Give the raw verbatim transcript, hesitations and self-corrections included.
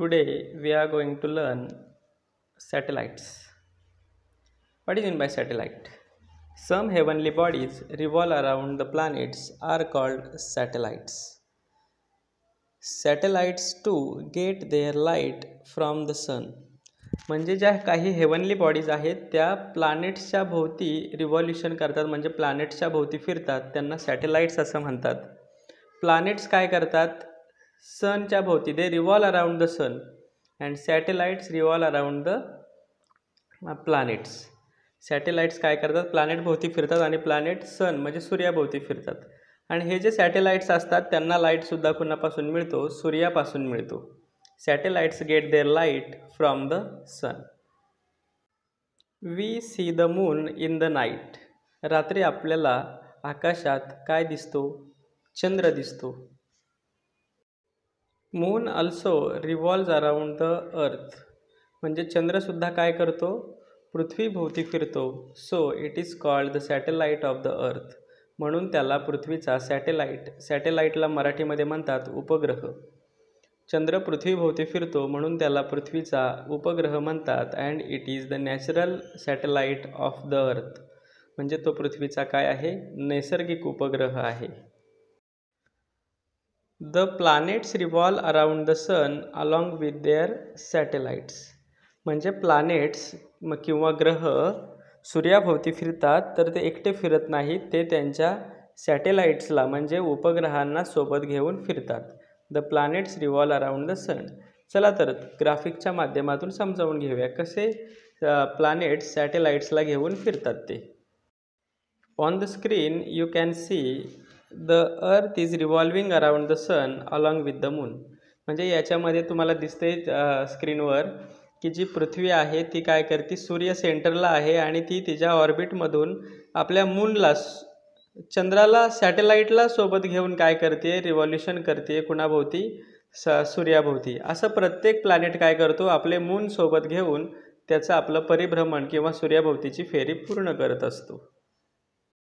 Today we are going to learn satellites. What is meant by satellite? Some heavenly bodies revolve around the planets are called satellites. Satellites too get their light from the sun. म्हणजे ज्या काही heavenly bodies आहेत त्या प्लॅनेट्सच्या भोवती revolution करतात, म्हणजे प्लॅनेट्सच्या भोवती फिरतात, त्यांना सॅटेलाइट्स असं म्हणतात. प्लॅनेट्स काय करतात? सनच्या भोवती, they revolve around the sun and satellites revolve around the planets. Satellites काय करतात? प्लॅनेट भोवती फिरतात आणि प्लॅनेट सन म्हणजे सूर्याभोवती फिरतात. आणि हे जे सॅटेलाइट्स असतात त्यांना लाईटसुद्धा कुणापासून मिळतो? सूर्यापासून मिळतो. Satellites get their light from the sun. We see the moon in the night. रात्री आपल्याला आकाशात काय दिसतो? चंद्र दिसतो. Moon also revolves around the earth. म्हणजे चंद्रसुद्धा काय करतो? पृथ्वीभोवती फिरतो. So it is called the satellite of the earth. म्हणून त्याला पृथ्वीचा सॅटेलाइट, सॅटेलाइटला मराठीमध्ये म्हणतात उपग्रह. चंद्र पृथ्वीभोवती फिरतो म्हणून त्याला पृथ्वीचा उपग्रह म्हणतात. And it is the natural satellite of the earth. म्हणजे तो पृथ्वीचा काय आहे? नैसर्गिक उपग्रह आहे. The planets revolve around the sun along with their satellites. म्हणजे प्लॅनेट्स किंवा ग्रह सूर्याभोवती फिरतात, तर ते एकटे फिरत नाहीत, ते त्यांच्या सॅटेलाइट्सला म्हणजे उपग्रहांना सोबत घेऊन फिरतात. The planets revolve around the sun. चला तर ग्राफिकच्या माध्यमातून समजावून घेऊया कसे प्लॅनेट्स सॅटेलाइट्सला घेऊन फिरतात ते. On the screen you can see the earth is revolving around the sun along with the moon. म्हणजे याच्यामध्ये तुम्हाला दिसते स्क्रीनवर की जी पृथ्वी आहे ती काय करते? सूर्य सेंटरला आहे आणि ती तिच्या ऑर्बिटमधून आपल्या मूनला, चंद्राला, सॅटेलाइटला सोबत घेऊन काय करते? रिव्हॉल्युशन करते. कुणाभोवती? स सूर्याभोवती. असं प्रत्येक प्लॅनेट काय करतो? आपले मून सोबत घेऊन त्याचं आपलं परिभ्रमण किंवा सूर्याभोवतीची फेरी पूर्ण करत असतो.